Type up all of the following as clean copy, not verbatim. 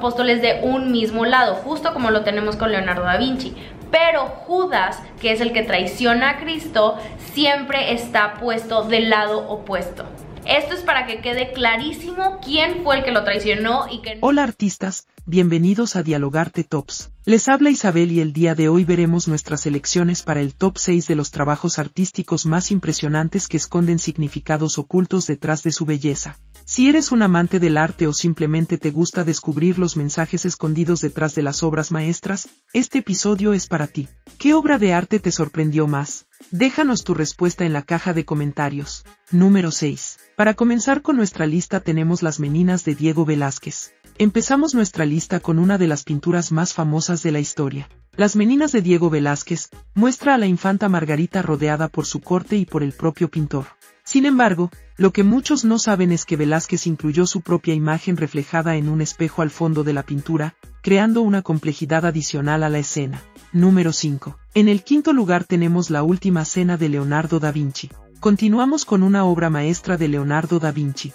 apóstoles de un mismo lado, justo como lo tenemos con Leonardo da Vinci. Pero Judas, que es el que traiciona a Cristo, siempre está puesto del lado opuesto. Esto es para que quede clarísimo quién fue el que lo traicionó y que... Hola artistas, bienvenidos a Dialogarte Tops. Les habla Isabel y el día de hoy veremos nuestras selecciones para el top 6 de los trabajos artísticos más impresionantes que esconden significados ocultos detrás de su belleza. Si eres un amante del arte o simplemente te gusta descubrir los mensajes escondidos detrás de las obras maestras, este episodio es para ti. ¿Qué obra de arte te sorprendió más? Déjanos tu respuesta en la caja de comentarios. Número 6. Para comenzar con nuestra lista tenemos Las Meninas de Diego Velázquez. Empezamos nuestra lista con una de las pinturas más famosas de la historia. Las Meninas de Diego Velázquez muestra a la infanta Margarita rodeada por su corte y por el propio pintor. Sin embargo, lo que muchos no saben es que Velázquez incluyó su propia imagen reflejada en un espejo al fondo de la pintura, creando una complejidad adicional a la escena. Número 5. En el quinto lugar tenemos La Última Cena de Leonardo da Vinci. Continuamos con una obra maestra de Leonardo da Vinci.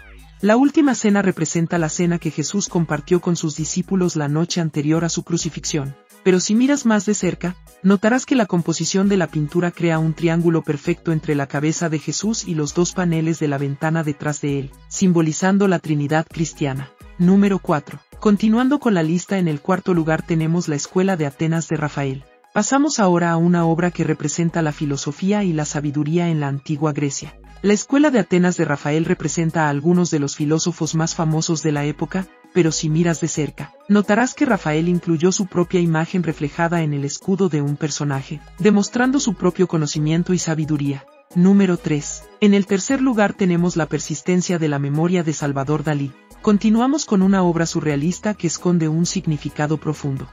La Última Cena representa la cena que Jesús compartió con sus discípulos la noche anterior a su crucifixión. Pero si miras más de cerca, notarás que la composición de la pintura crea un triángulo perfecto entre la cabeza de Jesús y los dos paneles de la ventana detrás de él, simbolizando la Trinidad cristiana. Número 4. Continuando con la lista, en el cuarto lugar tenemos La Escuela de Atenas de Rafael. Pasamos ahora a una obra que representa la filosofía y la sabiduría en la antigua Grecia. La Escuela de Atenas de Rafael representa a algunos de los filósofos más famosos de la época, pero si miras de cerca, notarás que Rafael incluyó su propia imagen reflejada en el escudo de un personaje, demostrando su propio conocimiento y sabiduría. Número 3. En el tercer lugar tenemos La Persistencia de la Memoria de Salvador Dalí. Continuamos con una obra surrealista que esconde un significado profundo.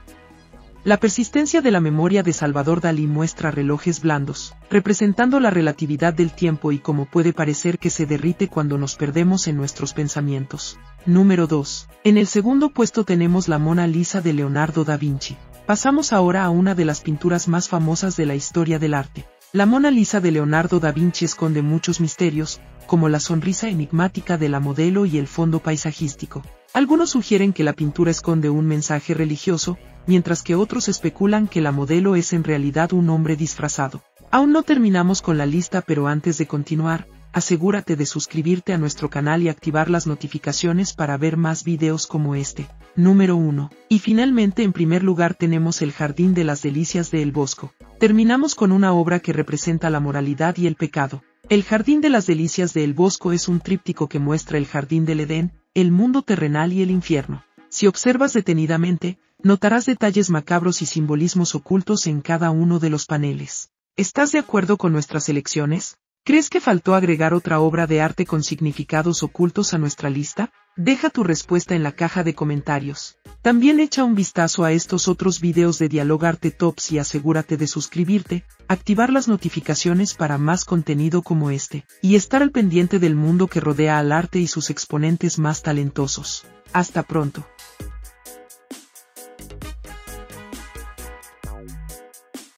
La Persistencia de la Memoria de Salvador Dalí muestra relojes blandos, representando la relatividad del tiempo y cómo puede parecer que se derrite cuando nos perdemos en nuestros pensamientos. Número 2. En el segundo puesto tenemos La Mona Lisa de Leonardo da Vinci. Pasamos ahora a una de las pinturas más famosas de la historia del arte. La Mona Lisa de Leonardo da Vinci esconde muchos misterios, como la sonrisa enigmática de la modelo y el fondo paisajístico. Algunos sugieren que la pintura esconde un mensaje religioso, mientras que otros especulan que la modelo es en realidad un hombre disfrazado. Aún no terminamos con la lista, pero antes de continuar, asegúrate de suscribirte a nuestro canal y activar las notificaciones para ver más videos como este. Número 1. Y finalmente, en primer lugar tenemos El Jardín de las Delicias de El Bosco. Terminamos con una obra que representa la moralidad y el pecado. El Jardín de las Delicias de El Bosco es un tríptico que muestra el jardín del Edén, el mundo terrenal y el infierno. Si observas detenidamente, notarás detalles macabros y simbolismos ocultos en cada uno de los paneles. ¿Estás de acuerdo con nuestras selecciones? ¿Crees que faltó agregar otra obra de arte con significados ocultos a nuestra lista? Deja tu respuesta en la caja de comentarios. También echa un vistazo a estos otros videos de Dialogarte Tops y asegúrate de suscribirte, activar las notificaciones para más contenido como este, y estar al pendiente del mundo que rodea al arte y sus exponentes más talentosos. Hasta pronto.